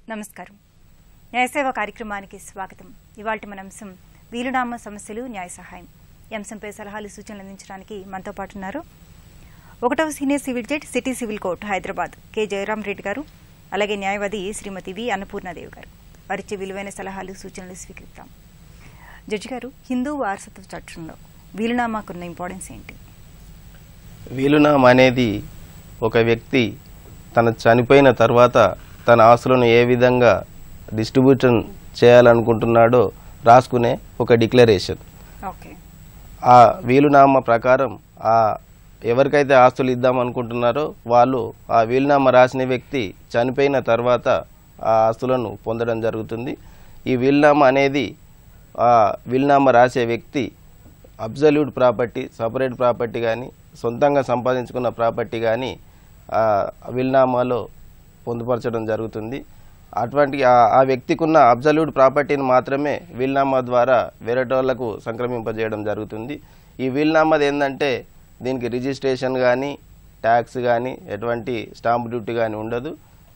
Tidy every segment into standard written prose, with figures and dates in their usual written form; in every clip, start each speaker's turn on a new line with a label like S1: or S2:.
S1: నమస్కారం. న్యాయసేవ కార్యక్రమానికి స్వాగతం. ఇవాల్టి మన అంశం వీలునామా సమస్యలు న్యాయ సహాయం. ఈ అంశంపై సలహాలు సూచనలు అందించడానికి మనతో పాటు ఉన్నారు 1వ senior civil judge city civil court Hyderabad K Jayaram Reddy గారు, అలాగే న్యాయవాది శ్రీమతి వి అన్నపూర్ణాదేవి గారు. వారిచ్చే విలువైన సలహాలు సూచనలు స్వీకరిద్దాం. జడ్జి గారు, హిందూ వారసత్వ చట్టంలో వీలునామాకున్న ఇంపార్టెన్స్ ఏంటి?
S2: వీలునామా అనేది ఒక వ్యక్తి తన చనిపోయిన తర్వాత తన ఆస్తులను ఏ విధంగా డిస్ట్రిబ్యూషన్ చేయాలనుకుంటున్నాడో రాసుకునే ఒక డిక్లరేషన్. ఆ వీలునామా ప్రకారం ఎవరికైతే ఆస్తులు ఇద్దామనుకుంటున్నారో వాళ్ళు ఆ వీలునామా రాసిన వ్యక్తి చనిపోయిన తర్వాత ఆ ఆస్తులను పొందడం జరుగుతుంది. ఈ వీలునామా అనేది వీలునామా రాసే వ్యక్తి అబ్జల్యూట్ ప్రాపర్టీ, సపరేట్ ప్రాపర్టీ కానీ సొంతంగా సంపాదించుకున్న ప్రాపర్టీ కానీ వీలునామాలో పొందుపరచడం జరుగుతుంది. అటువంటి ఆ వ్యక్తికి ఉన్న అబ్జల్యూట్ ప్రాపర్టీని మాత్రమే వీలునామా ద్వారా వేరేటోళ్లకు సంక్రమింపజేయడం జరుగుతుంది. ఈ వీలునామాది ఏంటంటే దీనికి రిజిస్ట్రేషన్ కానీ ట్యాక్స్ కానీ ఎటువంటి స్టాంప్ డ్యూటీ కానీ ఉండదు.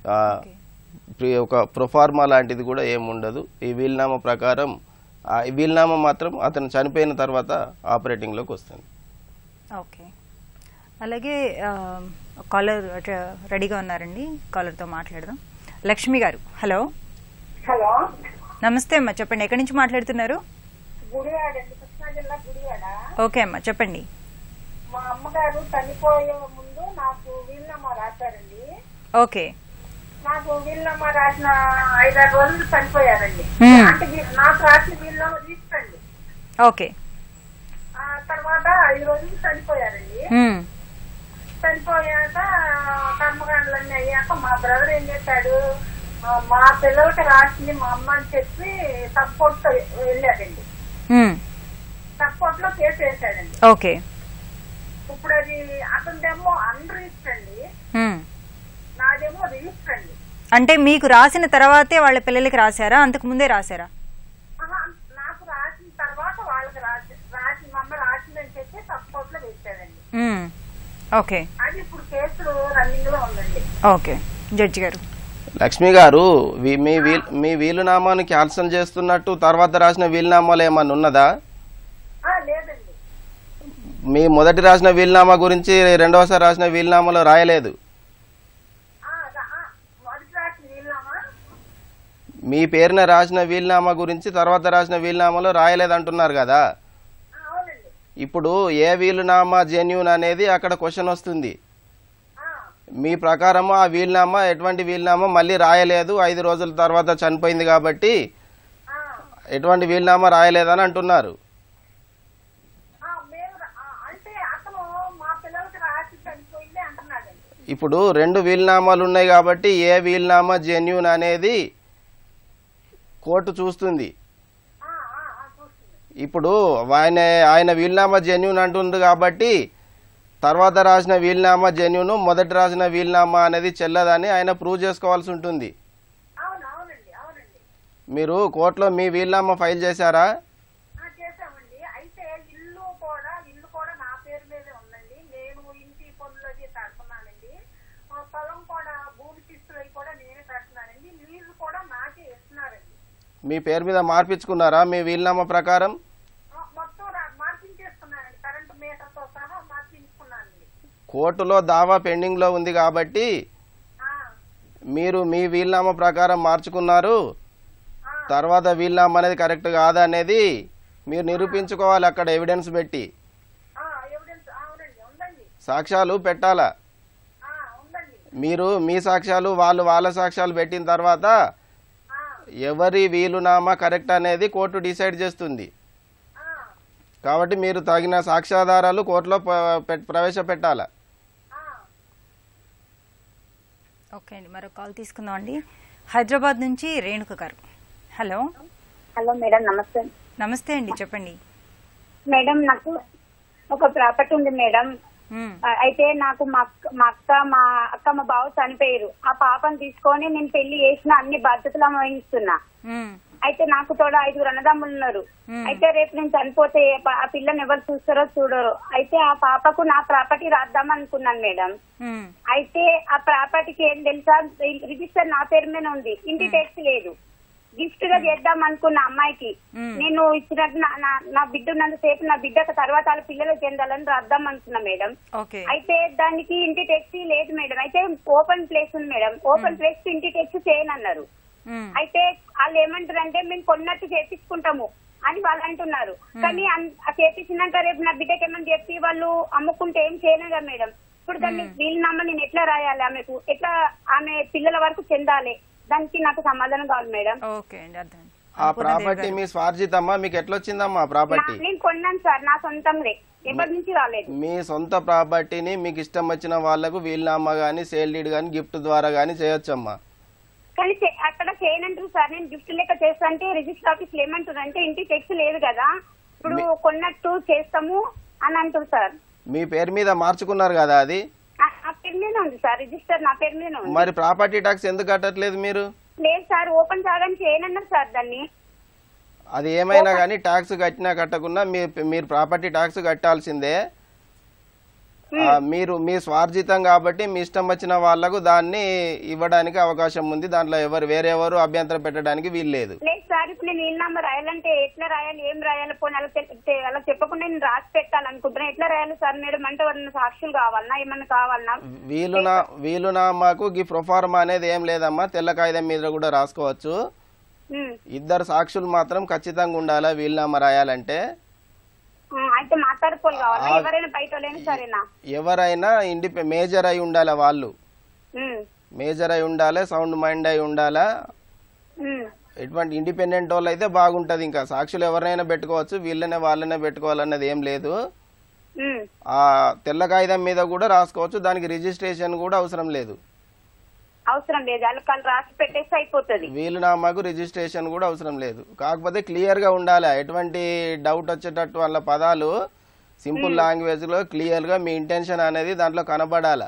S2: ఒక ప్రొఫార్మా లాంటిది కూడా ఏముండదు. ఈ వీలునామా ప్రకారం ఈ వీలునామా మాత్రం అతను చనిపోయిన తర్వాత ఆపరేటింగ్లోకి వస్తుంది.
S1: ఓకే, అలాగే కాలర్ రెడీగా ఉన్నారండి, కాలర్తో మాట్లాడదాం. లక్ష్మి గారు, హలో.
S3: హలో,
S1: నమస్తే అమ్మా, చెప్పండి. ఎక్కడి నుంచి మాట్లాడుతున్నారు?
S3: గుడివాడ, కృష్ణా జిల్లా గుడివాడ.
S1: ఓకే అమ్మా, చెప్పండి.
S3: మా అమ్మగారు చనిపోయే ముందు నాకు వీలునామా రాశారండి.
S1: ఓకే.
S3: నాకు వీలునామా రాసిన 5-6 రోజులు చనిపోయారండి. అంటే నాకు రాసిన వీలునామా తీసుకోండి.
S1: ఓకే.
S3: తర్వాత 5 రోజులు చనిపోయారండి. చనిపోయాక కర్మకాండలన్నీ అయ్యాక మా బ్రదర్ ఏం చేశాడు, మా పిల్లలకి రాసింది మా అమ్మ అని చెప్పి సపోర్ట్ వెళ్ళాడండి. సపోర్ట్ లో కేసు వేసాడండి.
S1: ఓకే.
S3: ఇప్పుడు అది అతనిదేమో అన్రిజిస్టర్ అండి, నాదేమో రిజిస్టర్ అండి.
S1: అంటే మీకు రాసిన తర్వాతే వాళ్ళ పిల్లలకి రాశారా, అంతకు ముందే రాశారా?
S3: నాకు రాసిన తర్వాత వాళ్ళకి రాసి మా అమ్మ రాసిందని చెప్పి సపోర్ట్ లో వేసాడండి.
S1: ఓకే.
S3: అది ఇప్పుడు కేసులు రన్నింగ్ లో ఉందండి.
S1: ఓకే. జడ్జి గారు,
S2: లక్ష్మి గారు, మీ వీలునామాను క్యాన్సల్ చేస్తున్నట్టు తర్వాత రాసిన వీలునామాలు ఏమన్నా ఉన్నదా?
S3: లేదండి.
S2: మీ మొదటి రాసిన వీలునామా గురించి రెండవసారి రాసిన వీలునామాలో రాయలేదు. మీ పేరున రాసిన వీలునామా గురించి తర్వాత రాసిన వీలునామాలో రాయలేదు అంటున్నారు కదా. ఇప్పుడు ఏ వీలునామా జెన్యూన్ అనేది అక్కడ క్వశ్చన్ వస్తుంది. మీ ప్రకారము ఆ వీలునామా ఎటువంటి వీలునామా మళ్ళీ రాయలేదు, 5 రోజుల తర్వాత చనిపోయింది కాబట్టి ఎటువంటి వీలునామా రాయలేదని అంటున్నారు. ఇప్పుడు 2 వీలునామాలు ఉన్నాయి కాబట్టి ఏ వీలునామా జెన్యూన్ అనేది కోర్టు చూస్తుంది. ఇప్పుడు ఆయన వీలునామా జెన్యూన్ అంటుంది కాబట్టి తర్వాత రాసిన వీలునామా జెన్యూన్, మొదటి రాసిన వీలునామా అనేది చెల్లదని ఆయన ప్రూవ్ చేసుకోవాల్సి ఉంటుంది. మీరు కోర్టులో మీ వీలునామా ఫైల్ చేశారా? మీ పేరు మీద మార్పించుకున్నారా మీ వీలునామా ప్రకారం? కోర్టులో దావా పెండింగ్ లో ఉంది కాబట్టి మీరు మీ వీలునామా ప్రకారం మార్చుకున్నారు. తర్వాత వీలునామా అనేది కరెక్ట్ కాదా అనేది మీరు నిరూపించుకోవాలి. అక్కడ ఎవిడెన్స్ పెట్టి సాక్ష్యాలు పెట్టాలా. మీరు మీ సాక్ష్యాలు, వాళ్ళు వాళ్ళ సాక్ష్యాలు పెట్టిన తర్వాత ఎవరి వీలునామా కరెక్ట్ అనేది కోర్టు డిసైడ్ చేస్తుంది. కాబట్టి మీరు తగిన సాక్ష్యాధారాలు కోర్టులో ప్రవేశపెట్టాలా.
S1: ఓకే అండి, మరో కాల్ తీసుకుందాం అండి. హైదరాబాద్ నుంచి రేణుక గారు, హలో.
S4: హలో మేడం, నమస్తే.
S1: నమస్తే అండి, చెప్పండి.
S4: మేడం, నాకు ఒక ప్రాపర్టీ ఉంది మేడం. అయితే నాకు మా అక్క మా బావ చనిపోయారు. ఆ పాపను తీసుకొని నేను పెళ్లి చేసిన, అన్ని బాధ్యతలు వహిస్తున్నా. అయితే నాకు తోడ 5 అన్నదమ్ములు ఉన్నారు. అయితే రేపు నేను చనిపోతే ఆ పిల్లని ఎవరు చూస్తారో చూడరు. అయితే ఆ పాపకు నా ప్రాపర్టీ రాద్దాం అనుకున్నాను మేడం. అయితే ఆ ప్రాపర్టీకి ఏం తెలుసా, రిజిస్టర్ నా పేరు మీద ఉంది, ఇంటి ట్యాక్స్ లేదు. గిఫ్ట్ గా చేద్దాం అనుకున్న అమ్మాయికి నేను ఇచ్చినట్టు నా బిడ్డ ఉన్నంతసేపు నా బిడ్డకు తర్వాత వాళ్ళ పిల్లలకు చెందాలని రాద్దాం అనుకున్నా మేడం. అయితే దానికి ఇంటి ట్యాక్స్ లేదు మేడం. అయితే ఓపెన్ ప్లేస్ ఉంది మేడం, ఓపెన్ ప్లేస్ కి ఇంటి ట్యాక్స్ చేయనన్నారు. అయితే వాళ్ళు ఏమంటారంటే మేము కొన్నట్టు చేపించుకుంటాము అని వాళ్ళు అంటున్నారు. కానీ చేపించినాక రేపు నా బిడ్డకి ఏమని చెప్పి వాళ్ళు అమ్ముకుంటే ఏం చేయలేదా మేడం? ఇప్పుడు దాన్ని వీలునామా నేను ఎట్లా రాయాలి, ఆమెకు ఎట్లా ఆమె పిల్లల వరకు చెందాలి, దానికి నాకు సమాధానం కావాలి మేడం.
S2: ఆ ప్రాపర్టీ మీ స్వార్జితమ్మా? మీకు ఎట్లా వచ్చిందమ్మా ప్రాపర్టీ?
S4: నేను కొన్నాను సార్, నా సొంతంలే, ఎవరి నుంచి రాలేదు.
S2: మీ సొంత ప్రాపర్టీని మీకు ఇష్టం వచ్చిన వాళ్లకు వీలునామా గానీ సేల్ డీడ్ గానీ గిఫ్ట్ ద్వారా గానీ చేయొచ్చమ్మా.
S4: కానీ అక్కడ చేయనంటారు సార్. నేను గిఫ్ట్ లెక్క చేస్తా అంటే రిజిస్టర్ ఆఫీస్ ఏమంటారు అంటే ఇంటి టెక్స్ లేదు కదా, ఇప్పుడు కొన్నట్టు చేస్తాము అని అంటారు సార్.
S2: మీ పేరు మీద మార్చుకున్నారు కదా అది?
S4: నా పేరు మీద ఉంది సార్, రిజిస్టర్ నా పేరు మీద ఉంది.
S2: మరి ప్రాపర్టీ ట్యాక్స్ ఎందుకు కట్టట్లేదు మీరు?
S4: లేదు సార్, ఓపెన్ జాగాని చేయనన్నారు సార్ దాన్ని.
S2: అది ఏమైనా కానీ ట్యాక్స్ కట్టినా కట్టకున్నా మీరు ప్రాపర్టీ ట్యాక్స్ కట్టాల్సిందే. మీరు మీ స్వార్జితం కాబట్టి మీ ఇష్టం వచ్చిన వాళ్లకు దాన్ని ఇవ్వడానికి అవకాశం ఉంది. దాంట్లో వేరెవరు అభ్యంతరం పెట్టడానికి వీల్లేదు.
S4: లేదు సార్, ఇప్పుడు నేను వీలునామా రాయాలంటే ఎట్లా రాయాలి, ఏం రాయాలి, పోనీ అలా చెప్పకుండా నేను రాసి పెట్టాలనుకుంటున్నా. ఎట్లా రాయాలి సార్ మేడం? అంటే వాళ్ళ సాక్షులు కావాలన్నా ఏమన్నా కావాలన్నా?
S2: వీలునామాకు ఈ ప్రొఫార్మా అనేది ఏం లేదమ్మా, తెల్ల కాగితం మీద కూడా రాసుకోవచ్చు. 2 సాక్షులు మాత్రం ఖచ్చితంగా ఉండాలా వీలునామా రాయాలంటే.
S4: అయితే మాట్లాడుకోవాలి కావాలా? ఎవరైనా బయట సరేనా?
S2: ఎవరైనా మేజర్ అయి ఉండాలా, వాళ్ళు మేజర్ అయి ఉండాలి, సౌండ్ మైండ్ అయి ఉండాలా. ఎటువంటి ఇండిపెండెంట్ వాళ్ళు అయితే బాగుంటది. ఇంకా సాక్షులు ఎవరైనా పెట్టుకోవచ్చు, వాళ్ళనే పెట్టుకోవాలన్నది ఏం లేదు. ఆ తెల్ల కాగితం మీద కూడా రాసుకోవచ్చు, దానికి రిజిస్ట్రేషన్ కూడా అవసరం లేదు.
S4: అవసరం లేదు, వాళ్ళు రాసి పెట్టేస్తే అయిపోతుంది.
S2: వీలునామాకు రిజిస్ట్రేషన్ కూడా అవసరం లేదు. కాకపోతే క్లియర్ గా ఉండాలి, ఎటువంటి డౌట్ వచ్చేటట్టు వాళ్ళ పదాలు సింపుల్ లాంగ్వేజ్ లో క్లియర్ గా మీ ఇంటెన్షన్ అనేది దాంట్లో కనబడాల.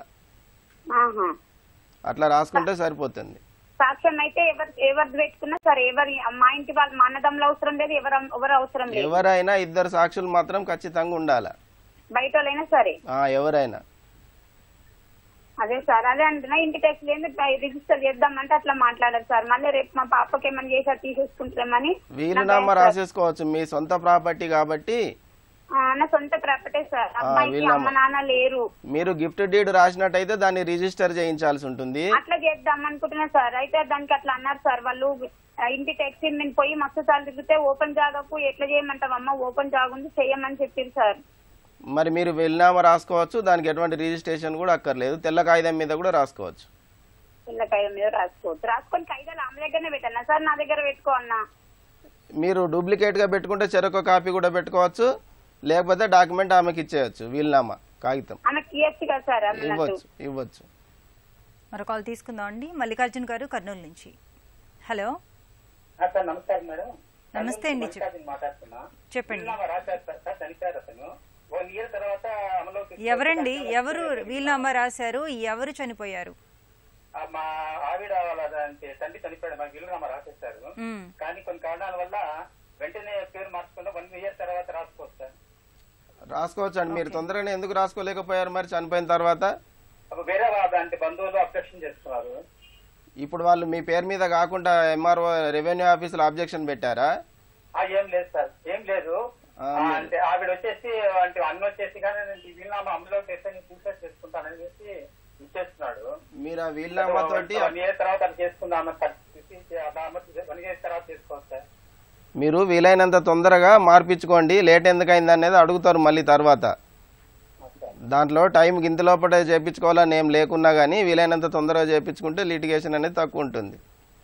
S2: అట్లా రాసుకుంటే సరిపోతుంది.
S4: సాక్ష్యం అయితే ఎవరు పెట్టుకున్నా సరే, మా ఇంటి వాళ్ళు మా అన్నదమ్ములు అవసరం లేదు, ఎవరు అవసరం లేదు.
S2: ఎవరైనా 2 సాక్షులు మాత్రం ఖచ్చితంగా ఉండాలి,
S4: బయట వాళ్ళైనా సరే.
S2: ఎవరైనా.
S4: అదే సార్, అదే అంటున్నా, ఇంటి ట్యాక్స్ లేదు రిజిస్టర్ చేద్దామంటే అట్లా మాట్లాడారు సార్. మళ్ళీ రేపు మా పాపకి ఏమన్నా చేసా తీసేసుకుంటామని.
S2: వీలునామా రాసేసుకోవచ్చు, మీ సొంత ప్రాపర్టీ కాబట్టి.
S4: నా సొంత ప్రాపర్టీ సార్, అమ్మాయికి అమ్మ నాన్న లేరు.
S2: మీరు గిఫ్ట్ డీడ్ రాసినట్టయితే దాన్ని రిజిస్టర్ చేయించాల్సి ఉంటుంది.
S4: అట్లా చేద్దాం అనుకుంటున్నా సార్. అయితే దానికి అట్లా అన్నారు సార్ వాళ్ళు, ఇంటి ట్యాక్సీ నేను పోయి మస్తు సార్లు తిరిగితే ఓపెన్ జాగాకు ఎట్లా చేయమంటావమ్మా, ఓపెన్ జాగా ఉంది చెయ్యమని చెప్పారు సార్.
S2: మరి మీరు వీలునామా రాసుకోవచ్చు, దానికి ఎటువంటి రిజిస్ట్రేషన్ కూడా అక్కర్లేదు, తెల్ల కాగితం మీద కూడా రాసుకోవచ్చు.
S4: తెల్ల కాగితం మీద రాసుకోవచ్చు, రాసుకొని కాగితాలు ఆమె దగ్గరనే పెట్టాను సార్, నా దగ్గర పెట్టుకోన్నా?
S2: మీరు డూప్లికేట్ గా పెట్టుకుంటే చెరొక కాపీ కూడా పెట్టుకోవచ్చు, లేకపోతే డాక్యుమెంట్ ఆమెకి ఇచ్చేయచ్చు, వీలునామా కాగితం ఇవ్వచ్చు.
S1: మరో కాల్ తీసుకుందాం అండి. మల్లికార్జున్ గారు కర్నూలు నుంచి. హలో,
S5: నమస్కారం మేడం.
S1: నమస్తే అండి, చెప్పండి. ఎవరండి, ఎవరు వీలునామా రాశారు, ఎవరు చనిపోయారు?
S5: మా ఆవిడ వాళ్ళ తండ్రి చనిపోయాడు, మాకు వీలునామా రాసేస్తారు. కానీ కొన్ని కారణాల వల్ల వెంటనే పేరు మార్చుకుంటే 1 year తర్వాత
S2: రాసుకోవచ్చు అండి. మీరు తొందరగా ఎందుకు రాసుకోలేకపోయారు మరి చనిపోయిన తర్వాత?
S5: వేరే అంటే బంధువులు అబ్జెక్షన్ చేస్తున్నారు.
S2: ఇప్పుడు వాళ్ళు మీ పేరు మీద కాకుండా MRO రెవెన్యూ ఆఫీసులో అబ్జెక్షన్ పెట్టారా?
S5: ఏం లేదు సార్, ఏం లేదు. అంటే ఆవిడ వచ్చేసి అంటే అన్న వచ్చేసి కానీ వీలునామా అమలు చేస్తే నేను సూసైడ్ చేసుకుంటానని చెప్పి ఇచ్చేస్తున్నాడు.
S2: మీరు ఆ వీలునామా తోటి
S5: 1 year తర్వాత చేసుకుందామని 1 year తర్వాత చేసుకోవచ్చు సార్.
S2: మీరు వీలైనంత తొందరగా మార్పించుకోండి, లేట్ ఎందుకైంది అనేది అడుగుతారు మళ్ళీ తర్వాత. దాంట్లో టైం గింత లోపల చేయించుకోవాలని ఏం లేకున్నా కానీ వీలైనంత తొందరగా చేయించుకుంటే లిటిగేషన్ అనేది తక్కువ ఉంటుంది.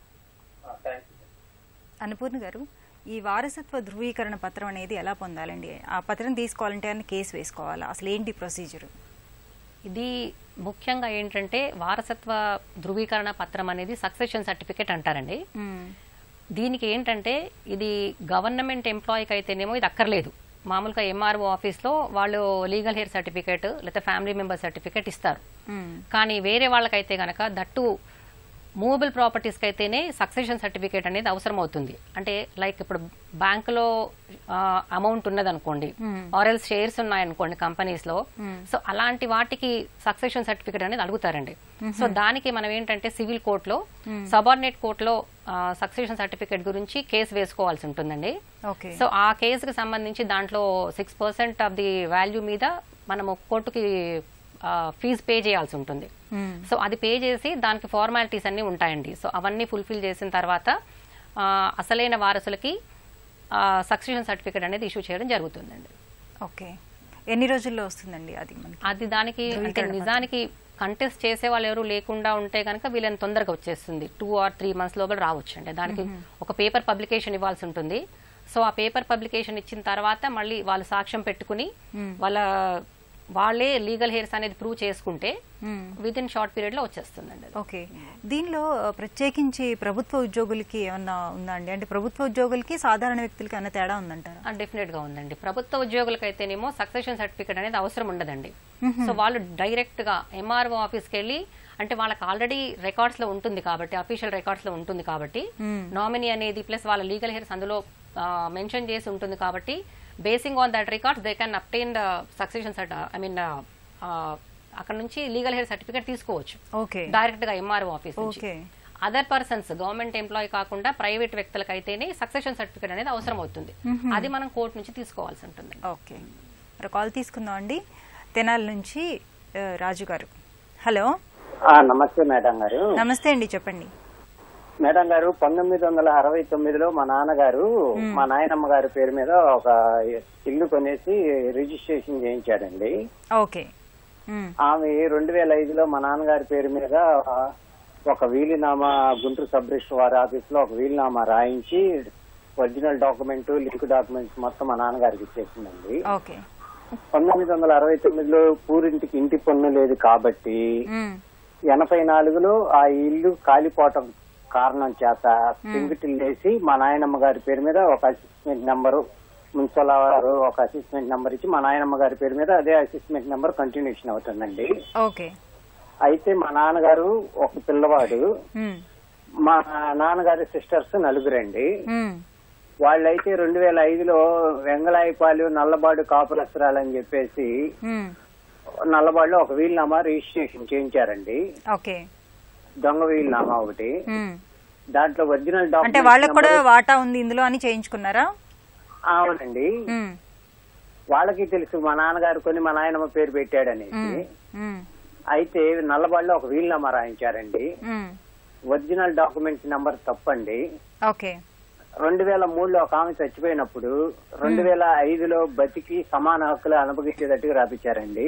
S1: అన్నపూర్ణ గారు, ఈ వారసత్వ ధృవీకరణ పత్రం అనేది ఎలా పొందాలండి? ఆ పత్రం తీసుకోవాలంటే అని కేసు వేసుకోవాలా? అసలు ఏంటి ప్రొసీజర్?
S6: ఇది ముఖ్యంగా ఏంటంటే వారసత్వ ధృవీకరణ పత్రం అనేది సక్సెషన్ సర్టిఫికేట్ అంటారండి. దీనికి ఏంటంటే ఇది గవర్నమెంట్ ఎంప్లాయీకి అయితేనేమో ఇది అక్కర్లేదు. మామూలుగా MRO ఆఫీస్లో వాళ్ళు లీగల్ హెయిర్ సర్టిఫికేట్ లేకపోతే ఫ్యామిలీ మెంబర్ సర్టిఫికేట్ ఇస్తారు. కానీ వేరే వాళ్ళకైతే కనుక దట్టు మూవబుల్ ప్రాపర్టీస్కి అయితేనే సక్సెషన్ సర్టిఫికేట్ అనేది అవసరం అవుతుంది. అంటే లైక్ ఇప్పుడు బ్యాంకులో అమౌంట్ ఉన్నదనుకోండి, ఆర్ఎల్స్ షేర్స్ ఉన్నాయనుకోండి కంపెనీస్ లో, సో అలాంటి వాటికి సక్సెషన్ సర్టిఫికేట్ అనేది అడుగుతారండి. సో దానికి మనం ఏంటంటే సివిల్ కోర్టులో, సబార్డినేట్ కోర్టులో సక్సెషన్ సర్టిఫికేట్ గురించి కేసు వేసుకోవాల్సి ఉంటుందండి. సో ఆ కేసుకి సంబంధించి దాంట్లో 6% ఆఫ్ ది వాల్యూ మీద మనము కోర్టుకి ఫీజు పే చేయాల్సి ఉంటుంది. సో అది పే చేసి దానికి ఫార్మాలిటీస్ అన్నీ ఉంటాయండి. సో అవన్నీ ఫుల్ఫిల్ చేసిన తర్వాత అసలైన వారసులకి సక్సెషన్ సర్టిఫికేట్ అనేది ఇష్యూ చేయడం జరుగుతుందండి.
S1: ఓకే, ఎన్ని రోజుల్లో వస్తుందండి అది?
S6: అది దానికి అంటే నిజానికి కంటెస్ట్ చేసే వాళ్ళు ఎవరు లేకుండా ఉంటే కనుక వీళ్ళని తొందరగా వచ్చేస్తుంది. 2 or 3 months లోపల రావచ్చు అండి. దానికి ఒక పేపర్ పబ్లికేషన్ ఇవ్వాల్సి ఉంటుంది. సో ఆ పేపర్ పబ్లికేషన్ ఇచ్చిన తర్వాత మళ్ళీ వాళ్ళు సాక్ష్యం పెట్టుకుని వాళ్ళే లీగల్ హెయిర్స్ అనేది ప్రూవ్ చేసుకుంటే విత్ ఇన్ షార్ట్ పీరియడ్ లో వచ్చేస్తుందండి.
S1: ఓకే, దీనిలో ప్రత్యేకించి ప్రభుత్వ ఉద్యోగులకి ఏమన్నా ఉందా అండి? అంటే ప్రభుత్వ ఉద్యోగులకి సాధారణ వ్యక్తులకి ఏమైనా తేడా ఉందంటారా?
S6: డెఫినెట్ గా ఉందండి. ప్రభుత్వ ఉద్యోగులకి అయితేనేమో సక్సెషన్ సర్టిఫికేట్ అనేది అవసరం ఉండదండి. సో వాళ్ళు డైరెక్ట్ గా ఎంఆర్ఓ ఆఫీస్కి వెళ్ళి, అంటే వాళ్ళకి ఆల్రెడీ రికార్డ్స్ లో ఉంటుంది కాబట్టి, అఫీషియల్ రికార్డ్స్ లో ఉంటుంది కాబట్టి, నామినీ అనేది ప్లస్ వాళ్ళ లీగల్ హెయిర్స్ అందులో మెన్షన్ చేసి ఉంటుంది కాబట్టి, basing on that records they can obtain the succession అక్కడ నుంచి లీగల్ హెయిర్ సర్టిఫికేట్ తీసుకోవచ్చు డైరెక్ట్ గా ఎంఆర్ఓ ఆఫీస్ నుంచి. అదర్ పర్సన్స్, గవర్నమెంట్ ఎంప్లాయీ కాకుండా ప్రైవేట్ వ్యక్తులకు అయితేనే సక్సెషన్ సర్టిఫికేట్ అనేది అవసరం అవుతుంది. అది మనం కోర్టు నుంచి తీసుకోవాల్సి ఉంటుంది.
S1: ఓకే, కాల్ తీసుకుందాం అండి. తెనాలి నుంచి రాజు గారు. హలో.
S7: నమస్తే మేడం గారు.
S1: నమస్తే అండి, చెప్పండి.
S7: మేడం గారు, 1969లో మా నాన్నగారు మా నాయనమ్మ గారి పేరు మీద ఒక ఇల్లు కొనేసి రిజిస్ట్రేషన్ చేయించాడండి.
S1: ఓకే.
S7: ఆమె 2005లో మా నాన్నగారి పేరు మీద ఒక వీలునామా గుంటూరు సబ్ రిజిస్టర్ వారి ఆఫీస్ లో ఒక వీలునామా రాయించి ఒరిజినల్ డాక్యుమెంట్, లింక్ డాక్యుమెంట్స్ మొత్తం మా నాన్నగారికి ఇచ్చేసిందండి. 1969లో పూరింటికి ఇంటి పన్ను లేదు కాబట్టి 84లో ఆ ఇల్లు కాలిపోవటం కారణం చేత పింగిటిల్ వేసి మా నాయనమ్మ గారి పేరు మీద ఒక అసిస్ట్మెంట్ నెంబరు, మున్సిపల్ వారు ఒక అసిస్ట్మెంట్ నెంబర్ ఇచ్చి మా నాయనమ్మ గారి పేరు మీద అదే అసిస్ట్మెంట్ నెంబర్ కంటిన్యూషన్ అవుతుందండి. అయితే మా నాన్నగారు ఒక పిల్లవాడు, మా నాన్నగారి సిస్టర్స్ 4 వాళ్ళైతే 2005లో వెంగళాయపాలెం, నల్లబాడు కాపురస్త్రాలని చెప్పేసి నల్లబాడులో ఒక వీలునామా రిజిస్ట్రేషన్ చేయించారండి. దొంగ వీలునామా ఒకటి. దాంట్లో ఒరిజినల్ డాక్యుమెంట్,
S1: అంటే వాళ్ళకి కూడా వాటా ఉంది ఇందులో అని చేయించుకున్నారా?
S7: అవునండి. వాళ్ళకి తెలుసు మా నాన్నగారు కొని మా నాయనమ్మ పేరు పెట్టాడనేసి. అయితే నల్లబాడులో ఒక వీలునామా రాయించారండి. ఒరిజినల్ డాక్యుమెంట్ నెంబర్ తప్పండి. 2003లో ఒక ఆమె చచ్చిపోయినప్పుడు 2005లో బతికి సమాన హక్కులు అనుభవించేటట్టుగా రాపించారండి.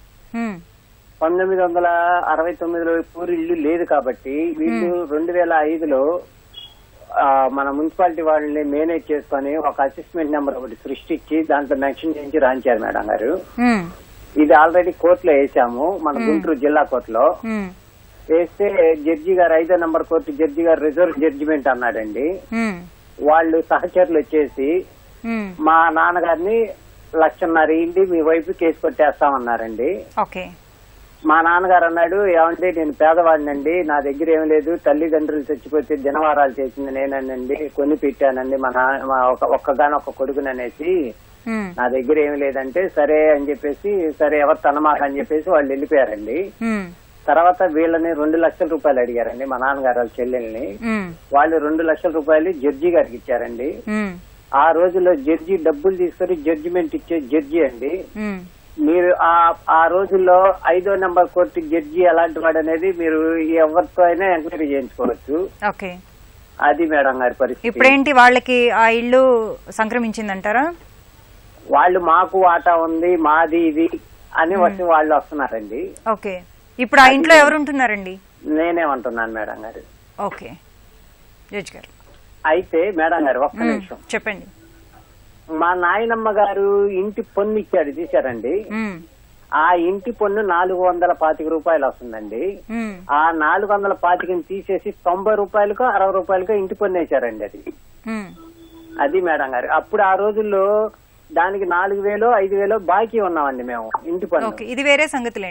S7: 1969లో పూరి ఇల్లు లేదు కాబట్టి వీళ్ళు 2005లో మన మున్సిపాలిటీ వాళ్ళని మేనేజ్ చేసుకుని ఒక అసిస్ట్మెంట్ నెంబర్ ఒకటి సృష్టించి దాంట్లో మెన్షన్ చేయించి రాయించారు మేడం గారు. ఇది ఆల్రెడీ కోర్టులో వేసాము, మన గుంటూరు జిల్లా కోర్టులో వేస్తే జడ్జి గారు 5వ నెంబర్ కోర్టు జడ్జి గారు రిజర్వ్ జడ్జిమెంట్ అన్నాడండి. వాళ్ళు సహచరులు వచ్చేసి మా నాన్నగారిని 1,50,000 ఇంటి మీ వైపు కేసు కొట్టేస్తామన్నారండి. మా నాన్నగారు అన్నాడు, ఏమంటే నేను పేదవాడినండి, నా దగ్గర ఏం లేదు, తల్లిదండ్రులు చచ్చిపోతే దినవారాలు చేసింది నేనండి, కొని పెట్టానండి మా ఒక్కగానొక్క కొడుకుననేసి, నా దగ్గర ఏమి లేదంటే సరే అని చెప్పేసి, సరే ఎవరు తనమాట అని చెప్పేసి వాళ్ళు వెళ్ళిపోయారండి. తర్వాత వీళ్ళని 2 లక్షల రూపాయలు అడిగారండి మా నాన్నగారు వాళ్ళ చెల్లెల్ని. వాళ్ళు 2 లక్షల రూపాయలు జడ్జి గారికి ఇచ్చారండి. ఆ రోజుల్లో జడ్జి డబ్బులు తీసుకొని జడ్జిమెంట్ ఇచ్చే జడ్జి అండి. మీరు ఆ రోజుల్లో 5వ నెంబర్ కోర్టు జడ్జి ఎలాంటి వాడు అనేది మీరు ఎవరితో అయినా ఎంక్వైరీ చేయించుకోవచ్చు. అది మేడం గారి పరిస్థితి.
S1: ఇప్పుడేంటి, వాళ్ళకి ఆ ఇల్లు సంక్రమించిందంటారా?
S7: వాళ్ళు మాకు వాటా ఉంది, మాది ఇది అని వచ్చి వాళ్ళు వస్తున్నారండి.
S1: ఓకే, ఇప్పుడు ఆ ఇంట్లో ఎవరు ఉంటున్నారండి?
S7: నేనేమంటున్నాను మేడం గారు.
S1: ఓకే జడ్జి గారు.
S7: అయితే మేడం గారు ఒక్క నిమిషం
S1: చెప్పండి.
S7: మా నాయనమ్మ గారు ఇంటి పన్ను ఇచ్చాడు చూసారండి. ఆ ఇంటి పన్ను 425 రూపాయలు వస్తుందండి. ఆ 425ని తీసేసి 90 రూపాయలకో 60 రూపాయలకో ఇంటి పన్ను వేశారండి. అది మేడం గారు. అప్పుడు ఆ రోజుల్లో దానికి 4,000 5,000 బాకీ ఉన్నామండి మేము ఇంటి పన్ను.
S1: ఇది వేరే సంగతులండి.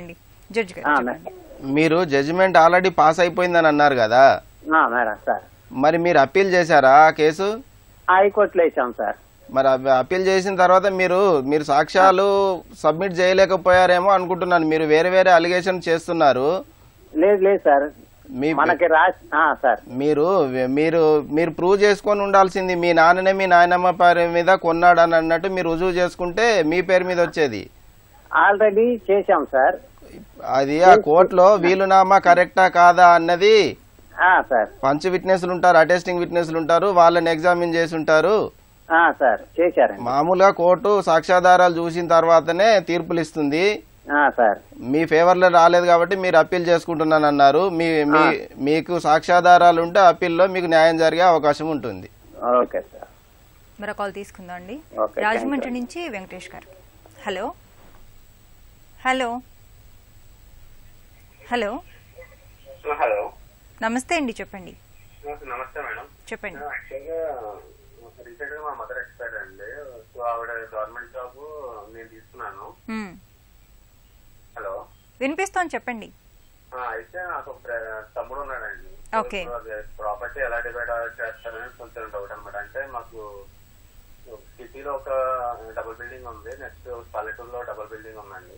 S1: జడ్జి గారు చెప్పండి.
S2: మీరు జడ్జిమెంట్ ఆల్రెడీ పాస్ అయిపోయిందని అన్నారు కదా,
S7: మేడం సార్.
S2: మరి మీరు అప్పీల్ చేశారా ఆ కేసు?
S7: హైకోర్టులో వేసాం సార్.
S2: మరి అప్పీల్ చేసిన తర్వాత మీరు సాక్ష్యాలు సబ్మిట్ చేయలేకపోయారేమో అనుకుంటున్నాను. మీరు వేరే వేరే అలిగేషన్ చేస్తున్నారు.
S7: లేదు సార్, మనకి సార్
S2: మీరు మీరు మీరు ప్రూవ్ చేసుకొని ఉండాల్సింది. మీ నాన్ననే మీ నాయనమ్మ పేరు మీద కొన్నాడని అన్నట్టు మీరు రుజువు చేసుకుంటే మీ పేరు మీద వచ్చేది.
S7: ఆల్రెడీ చేశాం సార్.
S2: అది ఆ కోర్టులో వీలునామా కరెక్టా కాదా అన్నది
S7: సార్
S2: పంచ్ విట్నెస్లు ఉంటారు, అటెస్టింగ్ విట్నెస్లు ఉంటారు, వాళ్ళని ఎగ్జామిన్ చేసి ఉంటారు
S7: సార్. చేశారు.
S2: మామూలుగా కోర్టు సాక్ష్యాధారాలు చూసిన తర్వాతనే తీర్పులు ఇస్తుంది.
S7: సార్
S2: మీ ఫేవర్ లో రాలేదు కాబట్టి మీరు అప్పీల్ చేసుకుంటున్నాను అన్నారు. మీకు సాక్ష్యాధారాలు ఉంటే అప్పీల్లో మీకు న్యాయం జరిగే అవకాశం ఉంటుంది.
S7: Okay sir.
S1: మరో కాల్ తీసుకుందాం అండి. రాజమండ్రి నుంచి వెంకటేష్ గారు. హలో హలో హలో
S5: హలో,
S1: నమస్తే అండి, చెప్పండి.
S5: నమస్తే మేడం.
S1: చెప్పండి.
S5: యాక్చువల్గా రీసెంట్ గా మా మదర్ ఎక్స్పైర్ అండి. సో ఆవిడ గవర్నమెంట్ జాబ్ నేను తీసుకున్నాను. హలో,
S1: వినిపిస్తోంది, చెప్పండి.
S5: అయితే నాకు ఒక తమ్ముడు ఉన్నాడండి.
S1: ఓకే.
S5: ప్రాపర్టీ ఎలా డివైడ్ చేస్తారని కొంచెం డౌట్ అనమాట. అంటే మాకు సిటీలో ఒక డబుల్ బిల్డింగ్ ఉంది, నెక్స్ట్ పల్లెటూరులో డబుల్ బిల్డింగ్ ఉందండి.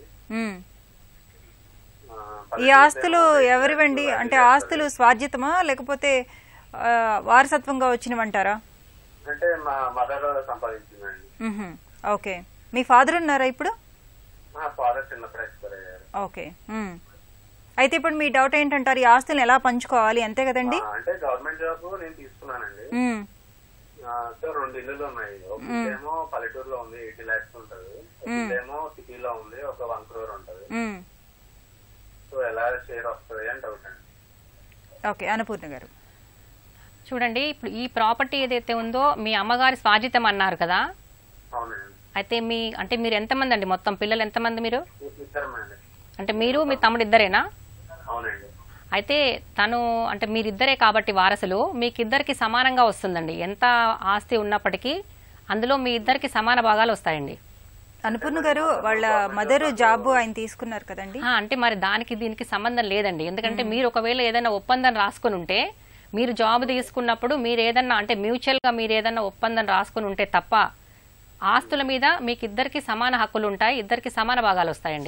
S1: ఈ ఆస్తులు ఎవరివండి? అంటే ఆస్తులు స్వార్జితమా లేకపోతే వారసత్వంగా వచ్చినవంటారా?
S5: అంటే మా మదర్ సంపాదించిందండి.
S1: ఓకే. మీ ఫాదర్ ఉన్నారా ఇప్పుడు?
S5: ఫాదర్ చిన్నప్పుడు ఎక్స్పైర్ అయ్యారు.
S1: ఓకే. అయితే ఇప్పుడు మీ డౌట్ ఏంటంటారు, ఈ ఆస్తులను ఎలా పంచుకోవాలి, అంతే కదండి?
S5: అంటే గవర్నమెంట్ జాబ్ నేను తీసుకున్నానండి. సో 2 ఇల్లులు ఉన్నాయి. ఒక ఏమో పల్లెటూరులో ఉంది, 80 lakhs ఉంటది. ఏమో సిటీలో ఉంది, ఒక 1 crore ఉంటది. సో ఎలా షేర్ వస్తుంది అని డౌట్ అండి.
S1: ఓకే, అన్నపూర్ణ గారు
S6: చూడండి, ఇప్పుడు ఈ ప్రాపర్టీ ఏదైతే ఉందో మీ అమ్మగారి స్వాజితం అన్నారు కదా.
S5: అవునండి.
S6: అయితే మీరు ఎంతమంది అండి? మొత్తం పిల్లలు ఎంతమంది మీరు?
S5: ఇద్దరమండి.
S6: అంటే మీరు మీ తమ్ముడు ఇద్దరేనా?
S5: అవునండి.
S6: అయితే తను అంటే మీరిద్దరే కాబట్టి వారసులు మీకిద్దరికి సమానంగా వస్తుందండి. ఎంత ఆస్తి ఉన్నప్పటికీ అందులో మీ ఇద్దరికి సమాన భాగాలు వస్తాయండి.
S1: అన్నపూర్ణ గారు, వాళ్ళ మదర్ జాబ్ ఆయన తీసుకున్నారు కదండి.
S6: అంటే మరి దీనికి సంబంధం లేదండి. ఎందుకంటే మీరు ఒకవేళ ఏదైనా ఒప్పందం రాసుకుని ఉంటే, మీరు జాబ్ తీసుకున్నప్పుడు మీరు ఏదన్నా అంటే మ్యూచువల్ గా మీరు ఏదన్నా ఒప్పందం రాసుకుని ఉంటే తప్ప ఆస్తుల మీద మీకు ఇద్దరికి సమాన హక్కులు ఉంటాయి, ఇద్దరికి సమాన భాగాలు వస్తాయండి.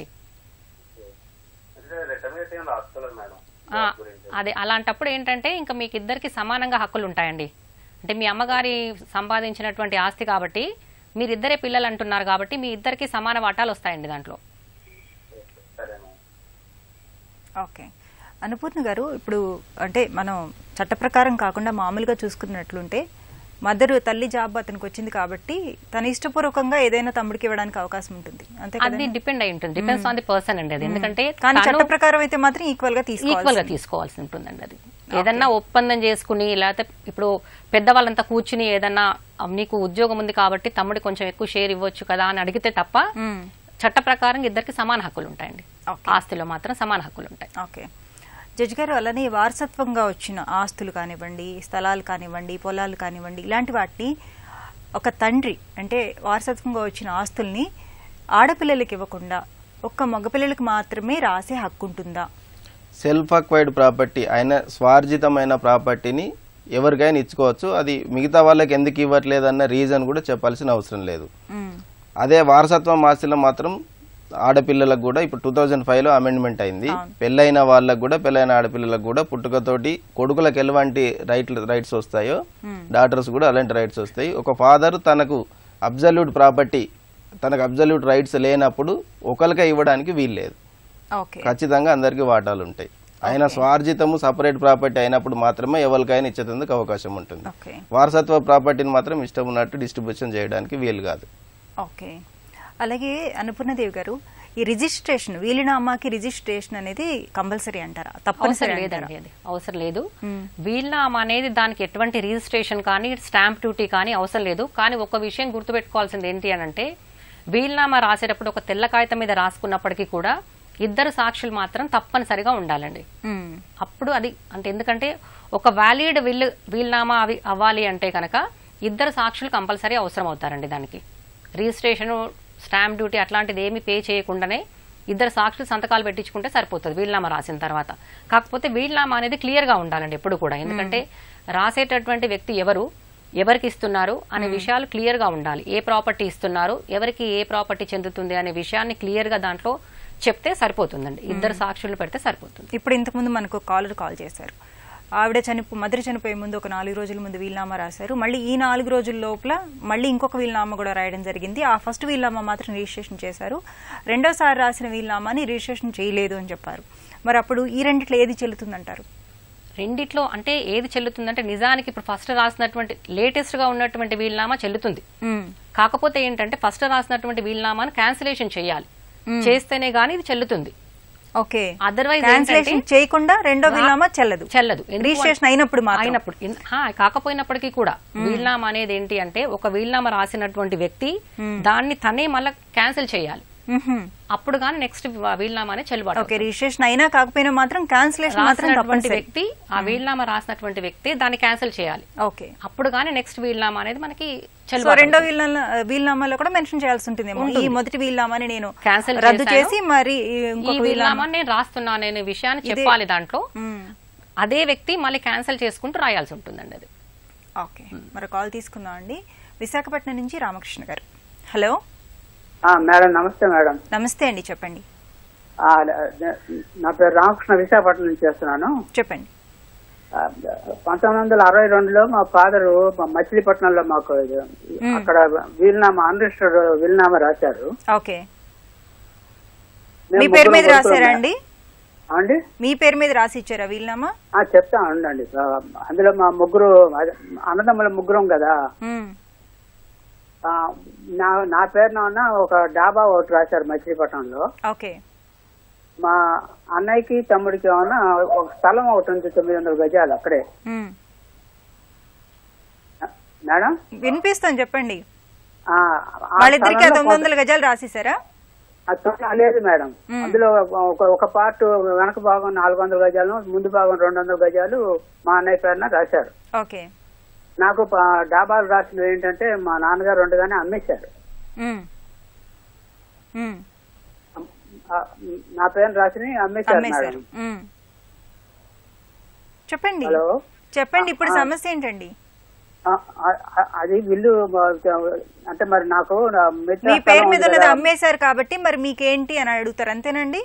S6: అదే అలాంటప్పుడు ఏంటంటే ఇంకా మీకు ఇద్దరికి సమానంగా హక్కులు ఉంటాయండి. అంటే మీ అమ్మగారి సంపాదించినటువంటి ఆస్తి కాబట్టి మీరిద్దరే పిల్లలు అంటున్నారు కాబట్టి మీ ఇద్దరికి సమాన వాటాలు వస్తాయండి దాంట్లో.
S1: ఓకే. అన్నపూర్ణ గారు, ఇప్పుడు అంటే మనం చట్ట ప్రకారం కాకుండా మామూలుగా చూసుకున్నట్లుంటే మదర్ తల్లి జాబ్ అతనికి వచ్చింది కాబట్టి తన ఇష్టపూర్వకంగా ఏదైనా తమ్ముడికి ఇవ్వడానికి అవకాశం ఉంటుంది, అంతే.
S6: అది డిపెండ్ అయి ఉంటుంది, డిపెండ్స్ ఆన్ ది పర్సన్ అండి అది. ఎందుకంటే
S1: కానీ చట్ట ప్రకారం అయితే మాత్రం ఈక్వల్ గా
S6: తీసుకోవాల్సి ఉంటుందండి. అది ఏదన్నా ఒప్పందం చేసుకుని లేకపోతే ఇప్పుడు పెద్దవాళ్ళంతా కూర్చుని ఏదన్నా నీకు ఉద్యోగం ఉంది కాబట్టి తమ్ముడి కొంచెం ఎక్కువ షేర్ ఇవ్వచ్చు కదా అని అడిగితే తప్ప చట్ట ప్రకారం ఇద్దరికి సమాన హక్కులు ఉంటాయండి. ఆస్తిలో మాత్రం సమాన హక్కులు ఉంటాయి.
S1: ఓకే. జడ్జి గారు, అలానే వారసత్వంగా వచ్చిన ఆస్తులు కానివ్వండి, స్థలాలు కానివ్వండి, పొలాలు కానివ్వండి, ఇలాంటి వాటిని ఒక తండ్రి అంటే వారసత్వంగా వచ్చిన ఆస్తుల్ని ఆడపిల్లలకి ఇవ్వకుండా ఒక్క మగపిల్లలకి మాత్రమే రాసే హక్కు ఉంటుందా?
S2: సెల్ఫ్ అక్వైర్డ్ ప్రాపర్టీ అయిన స్వార్జితమైన ప్రాపర్టీని ఎవరికైనా ఇచ్చుకోవచ్చు. అది మిగతా వాళ్ళకి ఎందుకు ఇవ్వట్లేదన్న రీజన్ కూడా చెప్పాల్సిన అవసరం లేదు. అదే వారసత్వం ఆస్తిలో మాత్రం ఆడపిల్లలకు కూడా ఇప్పుడు 2005లో అమెండ్మెంట్ అయింది. పెళ్ళైన వాళ్ళకు కూడా, పెళ్ళైన ఆడపిల్లలకు కూడా పుట్టుకతోటి కొడుకులకు ఎలాంటి రైట్స్ వస్తాయో డాటర్స్ కూడా అలాంటి రైట్స్ వస్తాయి. ఒక ఫాదర్ తనకు అబ్జల్యూట్ ప్రాపర్టీ, తనకు అబ్జల్యూట్ రైట్స్ లేనప్పుడు ఒకరికే ఇవ్వడానికి వీల్లేదు. ఖచ్చితంగా అందరికి వాటాలు ఉంటాయి. ఆయన స్వార్జితము సపరేట్ ప్రాపర్టీ అయినప్పుడు మాత్రమే ఎవరికైనా ఇచ్చేందుకు అవకాశం ఉంటుంది. వారసత్వ ప్రాపర్టీని మాత్రం ఇష్టం ఉన్నట్టు డిస్ట్రిబ్యూషన్ చేయడానికి వీలు కాదు.
S1: ఓకే. అలాగే అన్నపూర్ణదేవి గారు, ఈ రిజిస్ట్రేషన్ వీలునామాకి రిజిస్ట్రేషన్ అనేది కంపల్సరీ అంటారా? తప్పనిసరి
S6: లేదండి, అది అవసరం లేదు. వీలునామా అనేది దానికి ఎటువంటి రిజిస్ట్రేషన్ కానీ స్టాంప్ డ్యూటీ కానీ అవసరం లేదు. కానీ ఒక విషయం గుర్తుపెట్టుకోవాల్సింది ఏంటి అని అంటే, వీలునామా రాసేటప్పుడు ఒక తెల్ల కాగితం మీద రాసుకున్నప్పటికీ కూడా ఇద్దరు సాక్షులు మాత్రం తప్పనిసరిగా ఉండాలండి. అప్పుడు అది అంటే ఎందుకంటే ఒక వ్యాలిడ్ వీలునామా అవ్వాలి అంటే కనుక ఇద్దరు సాక్షులు కంపల్సరీ అవసరం అవుతారండి. దానికి రిజిస్ట్రేషన్, స్టాంప్ డ్యూటీ అట్లాంటిది ఏమి పే చేయకుండానే 2 సాక్షులు సంతకాలు పెట్టించుకుంటే సరిపోతుంది వీలునామా రాసిన తర్వాత. కాకపోతే వీలునామా అనేది క్లియర్గా ఉండాలండి ఎప్పుడు కూడా, ఎందుకంటే రాసేటటువంటి వ్యక్తి ఎవరికి ఇస్తున్నారు అనే విషయాలు క్లియర్గా ఉండాలి. ఏ ప్రాపర్టీ ఇస్తున్నారు, ఎవరికి ఏ ప్రాపర్టీ చెందుతుంది అనే విషయాన్ని క్లియర్గా దాంట్లో చెప్తే సరిపోతుందండి. 2 సాక్షులు పెడితే సరిపోతుంది.
S1: ఇప్పుడు ఇంతకుముందు మనకు కాల్ చేశారు, ఆవిడ మదర్ చనిపోయే ముందు ఒక 4 రోజుల ముందు వీలునామా రాశారు, మళ్ళీ ఈ 4 రోజుల లోపల మళ్ళీ ఇంకొక వీలునామా కూడా రాయడం జరిగింది. ఆ ఫస్ట్ వీలునామా మాత్రం రిజిస్ట్రేషన్ చేశారు, రెండోసారి రాసిన వీలునామాని రిజిస్ట్రేషన్ చేయలేదు అని చెప్పారు. మరి అప్పుడు ఈ రెండిట్లో ఏది చెల్లుతుందంటారు?
S6: రెండిట్లో అంటే ఏది చెల్లుతుందంటే నిజానికి ఇప్పుడు ఫస్ట్ రాసినటువంటి లేటెస్ట్ గా ఉన్నటువంటి వీలునామా చెల్లుతుంది. కాకపోతే ఏంటంటే ఫస్ట్ రాసినటువంటి వీలునామాను క్యాన్సిలేషన్ చేయాలి, చేస్తేనే గానీ ఇది చెల్లుతుంది.
S1: ఓకే,
S6: అదర్వైజ్
S1: క్యాన్సిలేషన్ చేయకుండా రెండో వీలునామా చెల్లదు. రిజిస్ట్రేషన్ అయినప్పుడు
S6: కాకపోయినప్పటికీ కూడా వీలునామా అనేది ఏంటి అంటే ఒక వీలునామా రాసినటువంటి వ్యక్తి దాన్ని తనే మళ్ళీ క్యాన్సిల్ చేయాలి, అప్పుడు గానీ నెక్స్ట్ వీలునామా అనేది చెల్లుబాటు.
S1: ఓకే, రిజిస్ట్రేషన్ అయినా కాకపోయినా మాత్రం క్యాన్సిలేషన్
S6: రాసినటువంటి వ్యక్తి ఆ వీలునామా రాసినటువంటి వ్యక్తి దాన్ని క్యాన్సిల్ చేయాలి.
S1: ఓకే,
S6: అప్పుడు గానీ నెక్స్ట్ వీలునామా అనేది మనకి
S1: రెండో వీలునామాలో కూడా మెన్షన్ చేయాల్సి ఉంటుందేమో, ఈ మొదటి వీలునామాని నేను
S6: క్యాన్సిల్
S1: రద్దు చేసి మరి
S6: ఈ వీలునామాని నేను రాస్తున్నాను అనే విషయాన్ని చెప్పాలి దాంట్లో. అదే వ్యక్తి మళ్ళీ క్యాన్సిల్ చేసుకుంటూ రాయాల్సి ఉంటుందండి అది.
S1: ఓకే, మరి కాల్ తీసుకుందాం అండి. విశాఖపట్నం నుంచి రామకృష్ణ గారు. హలో
S8: మేడం, నమస్తే మేడం.
S1: నమస్తే అండి, చెప్పండి.
S8: నా పేరు రామకృష్ణ, విశాఖపట్నం నుంచి చేస్తున్నాను.
S1: చెప్పండి.
S8: 1962లో మా ఫాదరు మచిలీపట్నంలో మాకు అక్కడ వీలునామా అన్రిజిస్టర్డ్ వీలునామా రాశారు.
S1: ఓకే, మీ పేరు మీద రాశారా అండి?
S8: అండి, మీ
S1: పేరు మీద రాసి ఇచ్చారా వీలునామా?
S8: చెప్తా ఉండండి. అందులో మా ముగ్గురు అన్నదమ్ముల ముగ్గురం కదా, నా పేరున ఒక డాబా ఒకటి రాశారు మచిలీపట్నంలో.
S1: ఓకే,
S8: మా అన్నయ్యకి తమ్ముడికి ఏమన్నా ఒక స్థలం ఒకటి ఉంది 900 గజాలు అక్కడే. మేడం
S1: వినిపిస్తాను, చెప్పండి. వాళ్ళిద్దరికి 900 గజాలు రాసేసారా?
S8: లేదు మేడం, అందులో ఒక పార్ట్ వెనక భాగం 400 గజాలు, ముందు భాగం 200 గజాలు మా అన్నయ్య పేరున రాశారు.
S1: ఓకే,
S8: నాకు డాబాలు రాసినవి ఏంటంటే మా నాన్నగారు ఉండగానే అమ్మేశారు. నా పేరు రాసి అమ్మేశారు మేడం.
S1: చెప్పండి.
S8: హలో,
S1: చెప్పండి, ఇప్పుడు సమస్య ఏంటండి?
S8: అది బిల్లు అంటే మరి నాకు
S1: మీ పేరు మీద ఉన్నది అమ్మేశారు కాబట్టి మరి మీకేంటి అని అడుగుతారు, అంతేనండి?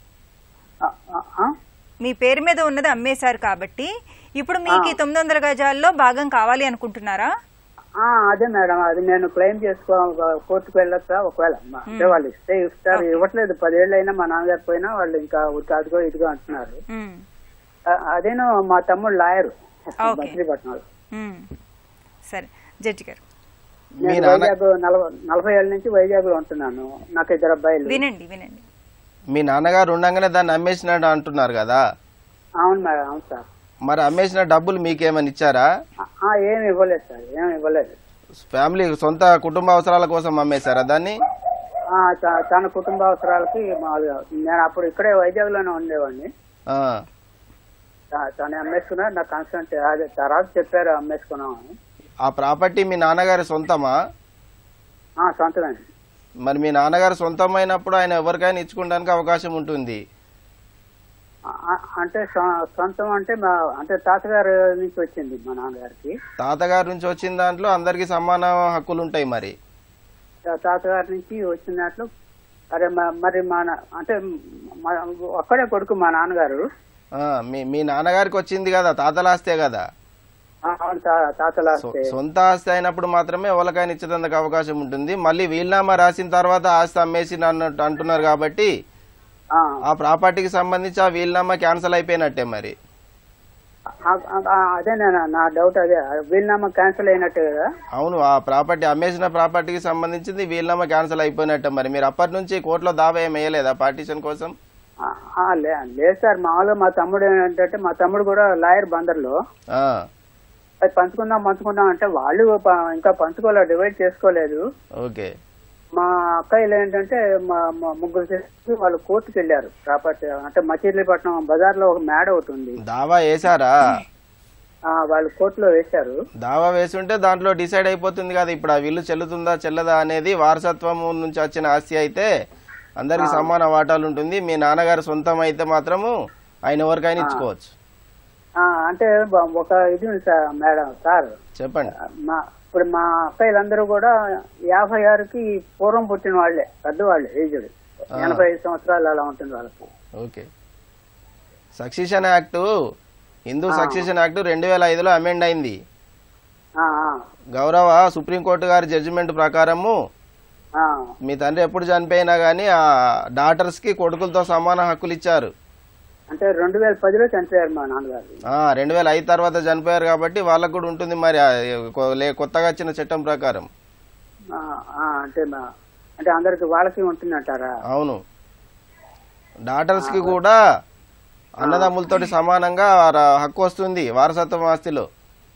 S1: మీ పేరు మీద ఉన్నది అమ్మేశారు కాబట్టి ఇప్పుడు మీకు 900 గజాల్లో భాగం కావాలి అనుకుంటున్నారా?
S8: అదే మేడం, అది నేను క్లెయిమ్ కోర్టుకు వెళ్ళొచ్చా? ఒకవేళ అంటే వాళ్ళు ఇస్తారు, ఇవ్వట్లేదు. 10 ఏళ్ళు అయినా మా నాన్నగారు పోయినా వాళ్ళు ఇంకా అదిగో ఇదిగో అంటున్నారు. అదేనో మా తమ్ముడు లాయరు మచిలీపట్నంలో.
S1: సరే జడ్జి గారు,
S8: నేను వైజాగ్ 40 ఏళ్ళ నుంచి వైజాగ్ లో ఉంటున్నాను. నాకు 2 అబ్బాయిలు.
S1: వినండి.
S2: మీ నాన్నగారు ఉండగానే దాన్ని అమ్మేసినాడు అంటున్నారు కదా?
S8: అవును మేడం, అవును సార్.
S2: మరి అమ్మేసిన డబ్బులు మీకేమని ఇచ్చారా?
S8: ఏమి ఇవ్వలేదు సార్, ఏమి ఇవ్వలేదు.
S2: ఫ్యామిలీ సొంత కుటుంబ అవసరాల కోసం అమ్మేశారా దాన్ని?
S8: తన కుటుంబ అవసరాలకి మామూలుగా నేను అప్పుడు ఇక్కడే వైజాగ్ లోనే ఉండేవాడిని. తను అమ్మేసుకున్నా, నాకు కన్సల్ట్ అదే తర్వాత చెప్పారు అమ్మేసుకున్నామని.
S2: ఆ ప్రాపర్టీ మీ నాన్నగారి సొంతమా?
S8: సొంతమండి.
S2: మరి మీ నాన్నగారు సొంతమైనప్పుడు ఆయన ఎవరికైనా ఇచ్చుకోవడానికి అవకాశం ఉంటుంది.
S8: అంటే సొంతం అంటే అంటే తాతగారి నుంచి వచ్చింది మా నాన్నగారికి.
S2: తాతగారి నుంచి వచ్చిన దాంట్లో అందరికి సమాన హక్కులు ఉంటాయి. మరి
S8: తాతగారి నుంచి వచ్చిన దాంట్లో అరే మరి అంటే ఒక్కడే కొడుకు మా నాన్నగారు.
S2: మీ నాన్నగారికి వచ్చింది కదా తాతలాస్తే కదా? సొంత ఆస్తి అయినప్పుడు మాత్రమే ఎవరికైనా ఇచ్చేందుకు అవకాశం ఉంటుంది. మళ్ళీ వీలునామా రాసిన తర్వాత ఆస్తి అమ్మేసి అంటున్నారు కాబట్టి ఆ ప్రాపర్టీకి సంబంధించి ఆ వీలునామా క్యాన్సిల్ అయిపోయినట్టే. మరి
S8: అదే నా డౌట్, అదే వీలునామా క్యాన్సిల్ అయినట్టే కదా?
S2: అవును, ఆ ప్రాపర్టీ అమ్మేసిన ప్రాపర్టీకి సంబంధించింది వీలునామా క్యాన్సిల్ అయిపోయినట్టే. మరి మీరు అప్పటి నుంచి కోర్టులో దావా ఏం వేయలేదా పార్టీషన్ కోసం?
S8: లేదు సార్, మామూలుగా మా తమ్ముడు ఏంటంటే మా తమ్ముడు కూడా లాయర్ బందర్లో. అది పంచుకుందాం అంటే వాళ్ళు ఇంకా పంచుకోలేదు, డివైడ్ చేసుకోలేదు.
S2: ఓకే,
S8: మా అక్కయ్యలు ఏంటంటే మా ముగ్గురు చేసి వాళ్ళు కోర్టుకు వెళ్ళారు. ప్రాపర్టీ అంటే మచిలీపట్నం బజార్ లో ఒక మేడ ఒకటి ఉంది.
S2: దావా వేసారా?
S8: వాళ్ళు కోర్టులో వేశారు.
S2: దావా వేసుంటే దాంట్లో డిసైడ్ అయిపోతుంది కదా ఇప్పుడు ఆ విల్లు చెల్లుతుందా చెల్లదా అనేది. వారసత్వం నుంచి వచ్చిన ఆస్తి అయితే అందరికి సమాన వాటాలు ఉంటుంది. మీ నాన్నగారు సొంతం అయితే మాత్రము ఆయన ఎవరికైనా ఇచ్చుకోవచ్చు.
S8: అంటే ఒక ఇది ఉంది సార్ మేడం సార్
S2: చెప్పండి.
S8: ఇప్పుడు మా అక్కయ్యలందరూ కూడా 56కి పూర్వం పుట్టిన వాళ్లే, పెద్దవాళ్లే, ఏజ్డ్ 85 సంవత్సరాలు అలా ఉంటుంది వాళ్ళకి.
S2: Okay. Succession act, Hindu succession act 2005లో అమెండ్ అయింది. గౌరవ సుప్రీంకోర్టు గారి జడ్జిమెంట్ ప్రకారము మీ తండ్రి ఎప్పుడు చనిపోయినా గానీ ఆ డాటర్స్ కి కొడుకులతో సమాన హక్కులు ఇచ్చారు.
S8: అంటే 2010లో చనిపోయారు మా నాన్నగారు.
S2: 2005 తర్వాత చనిపోయారు కాబట్టి వాళ్ళకు కూడా ఉంటుంది మరి కొత్తగా వచ్చిన చట్టం ప్రకారం.
S8: అంటే అందరికి వాళ్ళకి ఉంటుందంటారా?
S2: అవును. డాటర్స్ కి కూడా అన్నదమ్ములతోటి సమానంగా హక్కు వస్తుంది వారసత్వం ఆస్తిలో.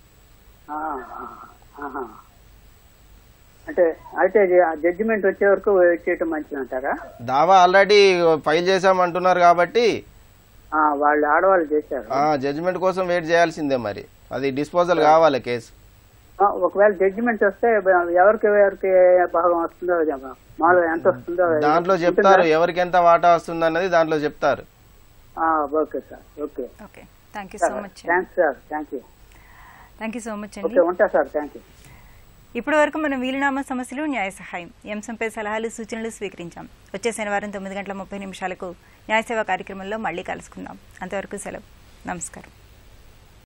S8: అంటే అయితే జడ్జిమెంట్ వచ్చే వరకు వెయిట్ చేయటం మంచిది అంటారా?
S2: దావా ఆల్రెడీ ఫైల్ చేశామంటున్నారు కాబట్టి
S8: వాళ్ళు ఆడవాళ్ళు చేశారు.
S2: జడ్జిమెంట్ కోసం వెయిట్ చేయాల్సిందే. మరి అది డిస్పోజల్ కావాలి కేసు.
S8: ఒకవేళ జడ్జిమెంట్ వస్తే ఎవరికి భాగం వస్తుందో మామూలుగా ఎంత వస్తుందో
S2: దాంట్లో చెప్తారు. ఎవరికి ఎంత వాటా వస్తుంది అన్నది దాంట్లో చెప్తారు.
S8: Okay sir. Okay.
S1: Thank you so much.
S8: Thanks sir. Thank you
S1: so much అండి.
S8: ఉంటా సార్. Thank you.
S1: ఇప్పటి వరకు మనం వీలునామా సమస్యలు, న్యాయ సహాయం ఈ అంశంపై సలహాలు, సూచనలు స్వీకరించాం. వచ్చే శనివారం 9:30 న్యాయ సేవా కార్యక్రమంలో మళ్ళీ కలుసుకుందాం. అంతవరకు సెలవు. నమస్కారం.